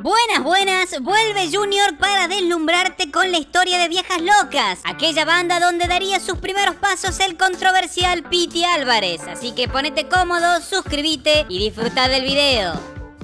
Buenas, buenas, vuelve Junior para deslumbrarte con la historia de Viejas Locas, aquella banda donde daría sus primeros pasos el controversial Pity Álvarez. Así que ponete cómodo, suscríbete y disfruta del video.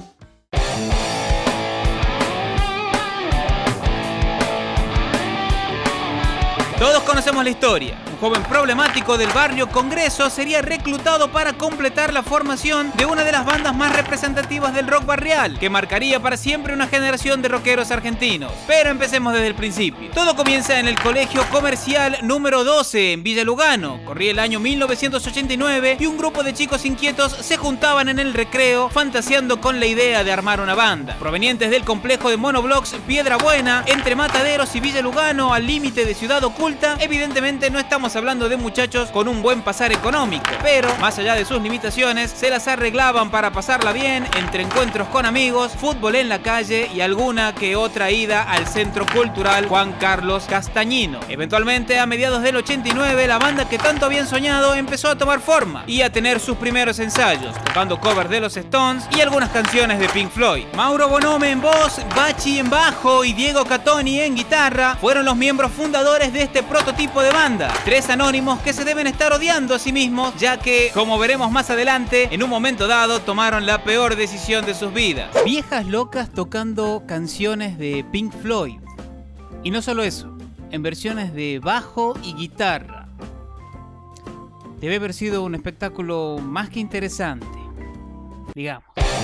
Todos conocemos la historia. Un joven problemático del barrio Congreso sería reclutado para completar la formación de una de las bandas más representativas del rock barrial, que marcaría para siempre una generación de rockeros argentinos. Pero empecemos desde el principio. Todo comienza en el Colegio Comercial número 12 en Villa Lugano. Corría el año 1989 y un grupo de chicos inquietos se juntaban en el recreo fantaseando con la idea de armar una banda. Provenientes del complejo de monoblocks Piedra Buena, entre Mataderos y Villa Lugano, al límite de Ciudad Oculta, evidentemente no estamos hablando de muchachos con un buen pasar económico, pero más allá de sus limitaciones, se las arreglaban para pasarla bien entre encuentros con amigos, fútbol en la calle y alguna que otra ida al Centro Cultural Juan Carlos Castañino. Eventualmente, a mediados del 89, la banda que tanto habían soñado empezó a tomar forma y a tener sus primeros ensayos, tocando covers de los Stones y algunas canciones de Pink Floyd. Mauro Bonome en voz, Bachi en bajo y Diego Catoni en guitarra fueron los miembros fundadores de este prototipo de banda. Tres anónimos que se deben estar odiando a sí mismos, ya que, como veremos más adelante, en un momento dado tomaron la peor decisión de sus vidas. Viejas Locas tocando canciones de Pink Floyd. Y no solo eso, en versiones de bajo y guitarra. Debe haber sido un espectáculo más que interesante, digamos.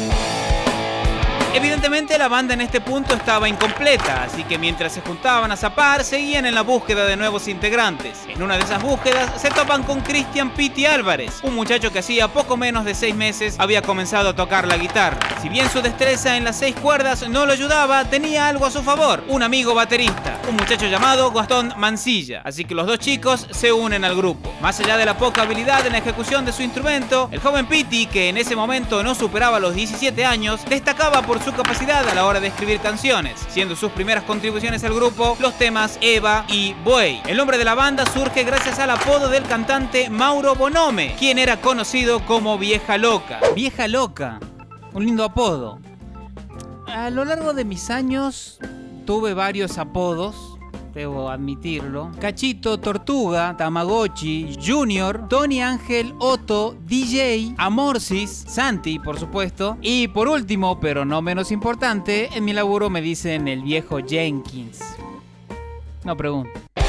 Evidentemente la banda en este punto estaba incompleta, así que mientras se juntaban a zapar, seguían en la búsqueda de nuevos integrantes. En una de esas búsquedas se topan con Cristian Pity Álvarez, un muchacho que hacía poco menos de 6 meses había comenzado a tocar la guitarra. Si bien su destreza en las 6 cuerdas no lo ayudaba, tenía algo a su favor: un amigo baterista, un muchacho llamado Gastón Mancilla. Así que los dos chicos se unen al grupo. Más allá de la poca habilidad en la ejecución de su instrumento, el joven Pity, que en ese momento no superaba los 17 años, destacaba por su capacidad a la hora de escribir canciones, siendo sus primeras contribuciones al grupo los temas Eva y Buey. El nombre de la banda surge gracias al apodo del cantante Mauro Bonome, quien era conocido como Vieja Loca. Vieja Loca, un lindo apodo. A lo largo de mis años tuve varios apodos, debo admitirlo: Cachito, Tortuga, Tamagotchi, Junior, Tony Ángel, Otto, DJ, Amorsis, Santi, por supuesto. Y por último, pero no menos importante, en mi laburo me dicen el viejo Jenkins. No pregunto.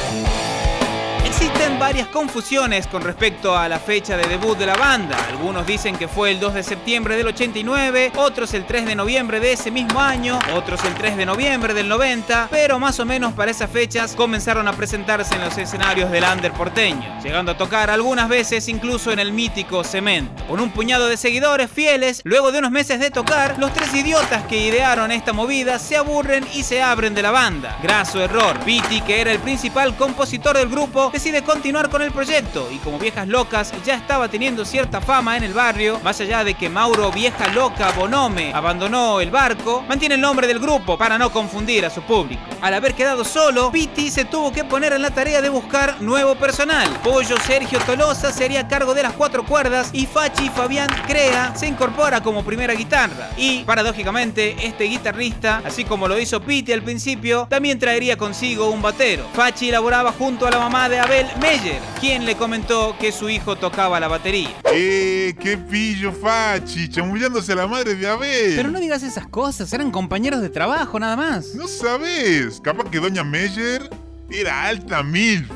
Existen varias confusiones con respecto a la fecha de debut de la banda. Algunos dicen que fue el 2 de septiembre del 89, otros el 3 de noviembre de ese mismo año, otros el 3 de noviembre del 90, pero más o menos para esas fechas comenzaron a presentarse en los escenarios del under porteño, llegando a tocar algunas veces incluso en el mítico Cemento. Con un puñado de seguidores fieles, luego de unos meses de tocar, los tres idiotas que idearon esta movida se aburren y se abren de la banda. Graso error. Pity, que era el principal compositor del grupo, decide continuar con el proyecto, y como Viejas Locas ya estaba teniendo cierta fama en el barrio, más allá de que Mauro Vieja Loca Bonome abandonó el barco, mantiene el nombre del grupo para no confundir a su público. Al haber quedado solo, Pity se tuvo que poner en la tarea de buscar nuevo personal. Pollo Sergio Tolosa se haría cargo de las 4 cuerdas y Fachi Fabián Crea se incorpora como primera guitarra. Y, paradójicamente, este guitarrista, así como lo hizo Pity al principio, también traería consigo un batero. Fachi laboraba junto a la mamá de Abel Meyer, quien le comentó que su hijo tocaba la batería. ¡Qué pillo, Fachi! Chamullándose a la madre de Abel. Pero no digas esas cosas, eran compañeros de trabajo nada más. No sabes, capaz que doña Meyer era alta milf.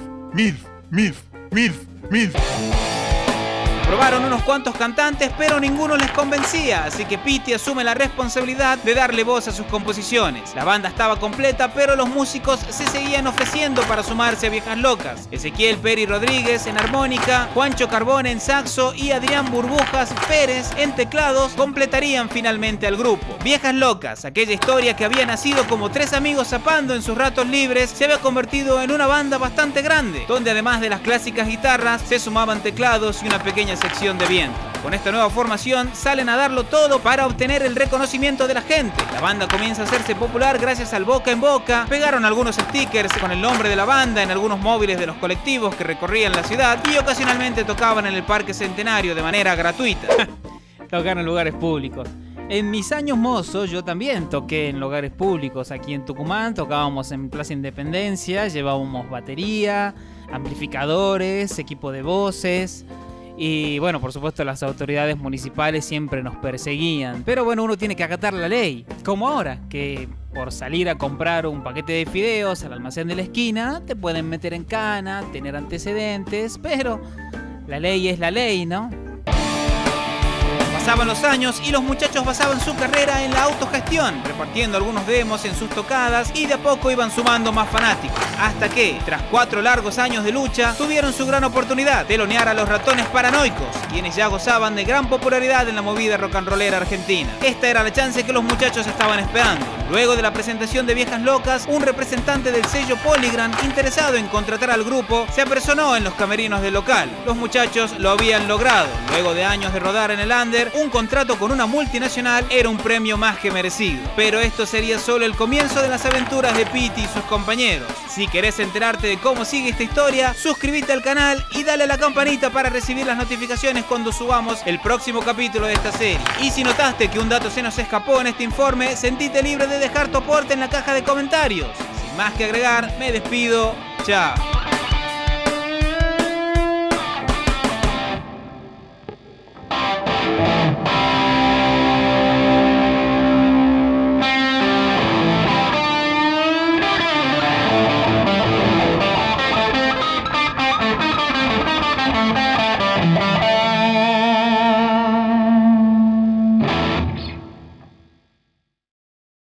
Probaron unos cuantos cantantes, pero ninguno les convencía, así que Pity asume la responsabilidad de darle voz a sus composiciones. La banda estaba completa, pero los músicos se seguían ofreciendo para sumarse a Viejas Locas. Ezequiel Peri Rodríguez en armónica, Juancho Carbone en saxo y Adrián Burbujas Pérez en teclados completarían finalmente al grupo. Viejas Locas, aquella historia que había nacido como 3 amigos zapando en sus ratos libres, se había convertido en una banda bastante grande, donde además de las clásicas guitarras se sumaban teclados y una pequeña sección de viento. Con esta nueva formación salen a darlo todo para obtener el reconocimiento de la gente. La banda comienza a hacerse popular gracias al boca en boca. Pegaron algunos stickers con el nombre de la banda en algunos móviles de los colectivos que recorrían la ciudad y ocasionalmente tocaban en el Parque Centenario de manera gratuita. Tocaron en lugares públicos. En mis años mozos yo también toqué en lugares públicos aquí en Tucumán, tocábamos en Plaza Independencia, llevábamos batería, amplificadores, equipo de voces y bueno, por supuesto las autoridades municipales siempre nos perseguían, pero bueno, uno tiene que acatar la ley, como ahora, que por salir a comprar un paquete de fideos al almacén de la esquina te pueden meter en cana, tener antecedentes, pero la ley es la ley, ¿no? Pasaban los años y los muchachos basaban su carrera en la autogestión, repartiendo algunos demos en sus tocadas y de a poco iban sumando más fanáticos. Hasta que, tras 4 largos años de lucha, tuvieron su gran oportunidad, telonear a los Ratones Paranoicos, quienes ya gozaban de gran popularidad en la movida rock and rollera argentina. Esta era la chance que los muchachos estaban esperando. Luego de la presentación de Viejas Locas, un representante del sello Polygram, interesado en contratar al grupo, se apersonó en los camerinos del local. Los muchachos lo habían logrado. Luego de años de rodar en el under, un contrato con una multinacional era un premio más que merecido. Pero esto sería solo el comienzo de las aventuras de Piti y sus compañeros. Si querés enterarte de cómo sigue esta historia, suscríbete al canal y dale a la campanita para recibir las notificaciones cuando subamos el próximo capítulo de esta serie. Y si notaste que un dato se nos escapó en este informe, sentite libre de dejar tu aporte en la caja de comentarios. Sin más que agregar, me despido. Chao.